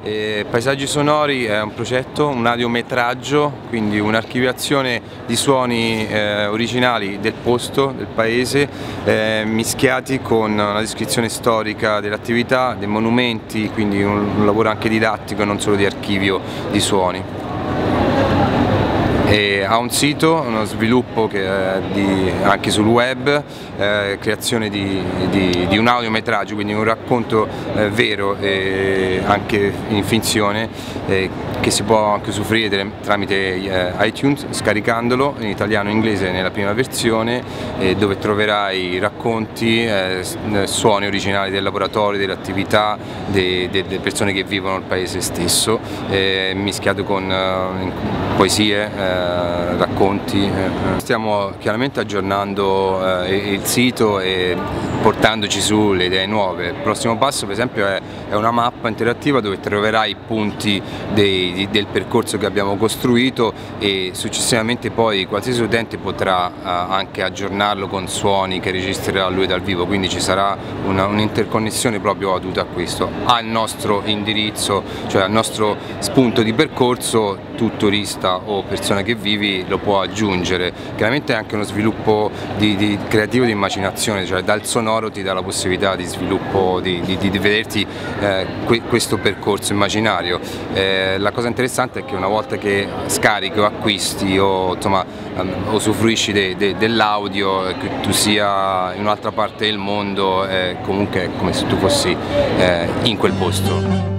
Paesaggi sonori è un progetto, un audiometraggio, quindi un'archiviazione di suoni originali del posto, del paese, mischiati con una descrizione storica dell'attività, dei monumenti, quindi un lavoro anche didattico e non solo di archivio di suoni. Ha un sito, uno sviluppo anche sul web, creazione di un audiometraggio, quindi un racconto vero e anche in finzione, che si può anche usufruire tramite iTunes, scaricandolo in italiano e inglese nella prima versione, dove troverai racconti, suoni originali del laboratorio, delle attività, delle persone che vivono il paese stesso, mischiato con poesie, racconti. Stiamo chiaramente aggiornando il sito e portandoci su le idee nuove. Il prossimo passo per esempio è una mappa interattiva dove troverai i punti del percorso che abbiamo costruito e successivamente poi qualsiasi utente potrà anche aggiornarlo con suoni che registrerà lui dal vivo, quindi ci sarà un'interconnessione proprio dovuta a questo. Al nostro indirizzo, cioè al nostro spunto di percorso, tu turista o persona che vivi lo può aggiungere. Chiaramente è anche uno sviluppo creativo di immaginazione, cioè dal sonoro ti dà la possibilità di sviluppo, di vederti questo percorso immaginario. La cosa interessante è che una volta che scarichi o acquisti o insomma usufruisci dell'audio, che tu sia in un'altra parte del mondo, comunque è come se tu fossi in quel posto.